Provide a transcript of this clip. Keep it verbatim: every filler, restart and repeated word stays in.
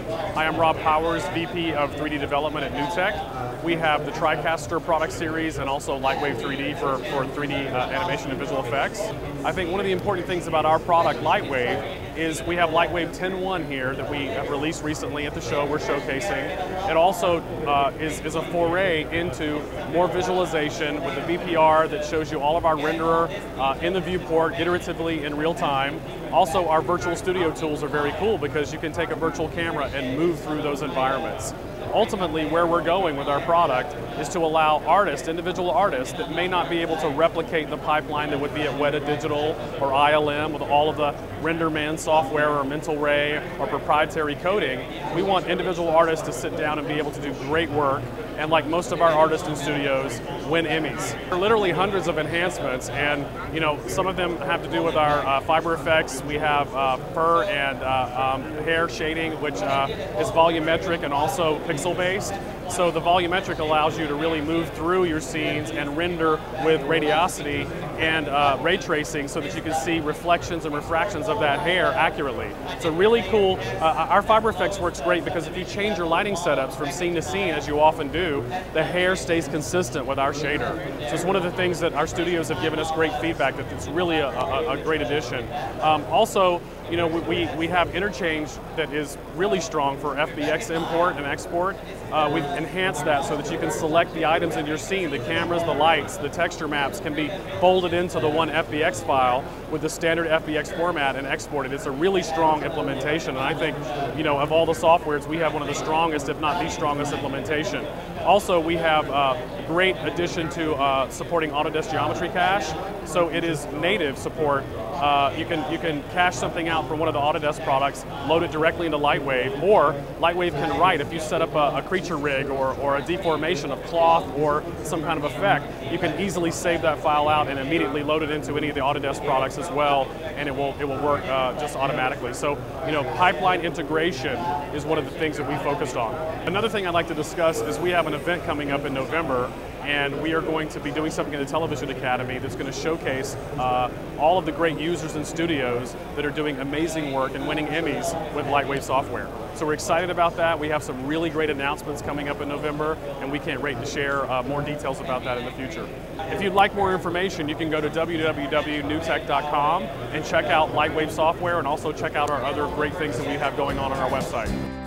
I am Rob Powers, V P of three D Development at NewTek. We have the TriCaster product series and also Lightwave three D for, for three D uh, animation and visual effects. I think one of the important things about our product, Lightwave, is we have Lightwave ten point one here that we have released recently at the show we're showcasing. It also uh, is, is a foray into more visualization with the V P R that shows you all of our renderer uh, in the viewport iteratively in real time. Also, our virtual studio tools are very cool because you can take a virtual camera and move through those environments. Ultimately, where we're going with our product is to allow artists, individual artists, that may not be able to replicate the pipeline that would be at Weta Digital or I L M with all of the RenderMan software or Mental Ray or proprietary coding. We want individual artists to sit down and be able to do great work, and like most of our artists in studios, win Emmys. There are literally hundreds of enhancements, and you know, some of them have to do with our uh, fiber effects. We have uh, fur and uh, um, hair shading, which uh, is volumetric and also pixel-based. So the volumetric allows you to really move through your scenes and render with radiosity and uh, ray tracing so that you can see reflections and refractions of that hair accurately. It's a really cool, uh, our fiber effects works great because if you change your lighting setups from scene to scene, as you often do, the hair stays consistent with our shader. So it's one of the things that our studios have given us great feedback that it's really a, a, a great addition. Um, also, you know, we, we have interchange that is really strong for F B X import and export. Uh, we've enhanced that so that you can select the items in your scene, the cameras, the lights, the texture maps can be folded into the one F B X file with the standard F B X format and exported. It's a really strong implementation, and I think, you know, of all the softwares, we have one of the strongest, if not the strongest implementation. Also, we have a great addition to uh, supporting Autodesk Geometry Cache. So it is native support. Uh, you can you can cache something out from one of the Autodesk products, load it directly into Lightwave, or Lightwave can write. If you set up a, a creature rig or, or a deformation of cloth or some kind of effect, you can easily save that file out and immediately load it into any of the Autodesk products as well, and it will it will work uh, just automatically. So, you know, pipeline integration is one of the things that we focused on. Another thing I'd like to discuss is we have an event coming up in November, and we are going to be doing something in the Television Academy that's going to showcase uh, all of the great users and studios that are doing amazing work and winning Emmys with Lightwave software. So we're excited about that. We have some really great announcements coming up in November, and we can't wait to share uh, more details about that in the future. If you'd like more information, you can go to w w w dot newtek dot com and check out Lightwave software, and also check out our other great things that we have going on on our website.